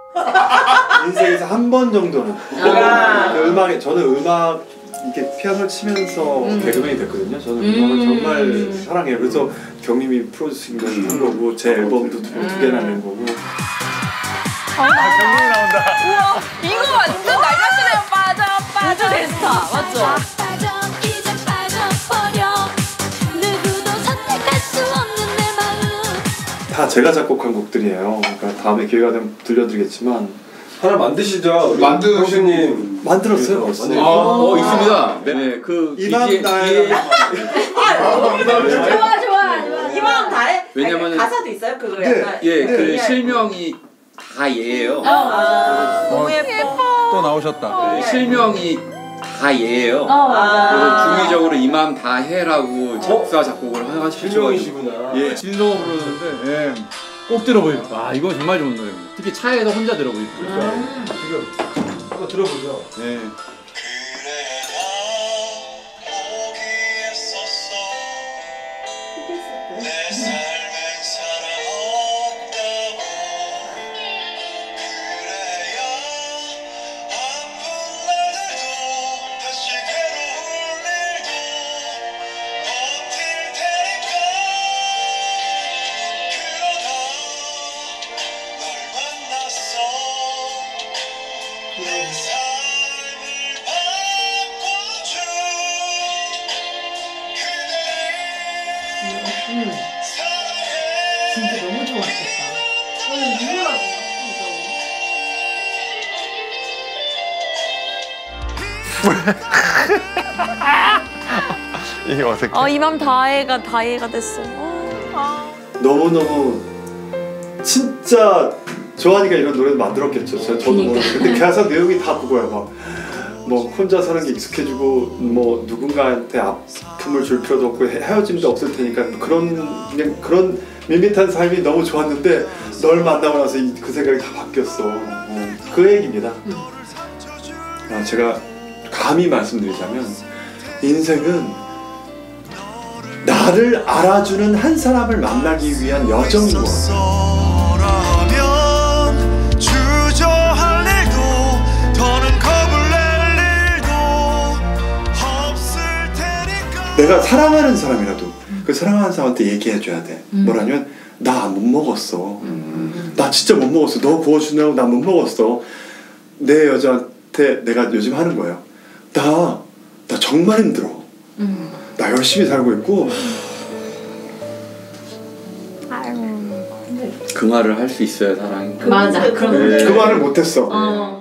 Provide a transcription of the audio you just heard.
인생에서 한 번 정도는 그 음악에 저는 음악 이렇게 피아노를 치면서 개그맨이 됐거든요. 저는 음악을 정말 사랑해요. 그래서 경림이 프로듀싱도 한 거고 제 앨범도 두 개나 낸 거고. 경림이 나온다. 우와, 이거 완전 날라스네요. 빠져 빠져 데스타 맞죠? 다 제가 작곡한 곡들이에요. 그러니까 다음에 기회가 되면 들려드리겠지만 하나 만드시죠. 만드시님 만들었어요 벌써. 있습니다. 네, 그 이맘 다해. 좋아. 이맘 다해. 왜냐면 가사도 있어요. 그거 네. 약간. 그 실명이 다 얘예요. 너무 예뻐. 또 나오셨다. 실명이 다 얘예요. 그래서 중의적으로 이맘 다 해라고 작사 작곡을 하시고 실명이시구나. 예, 진성호 부르는데 예, 꼭 들어보세요. 아 이거 정말 좋은 노래입니다. 특히 차에서 혼자 들어보십시오. 지금 한번 들어보죠. 네. 진짜 너무 좋았겠다. 눈물 나네. 이게 어색해. 이맘 다해가 됐어. 너무너무 진짜 좋아하니까 이런 노래도 만들었겠죠. 저도 근데 가사 내용이 다 그거야. 뭐 혼자 사는 게 익숙해지고 뭐 누군가한테 아픔을 줄 필요도 없고 헤어짐도 없을 테니까 그냥 그런 밋밋한 삶이 너무 좋았는데 널 만나고 나서 그 생각이 다 바뀌었어. 그 얘기입니다. 제가 감히 말씀드리자면 인생은 나를 알아주는 한 사람을 만나기 위한 여정인 것 같아요. 내가 사랑하는 사람이라도 그 사랑하는 사람한테 얘기해줘야 돼. 뭐라면 나 못 먹었어. 나 진짜 못 먹었어. 너 구워주느라고 나 못 먹었어. 내 여자한테 내가 요즘 하는 거예요. 나 정말 힘들어. 나 열심히 살고 있고. 그 말을 할 수 있어야 사랑이. 맞아. 그 말을 못했어.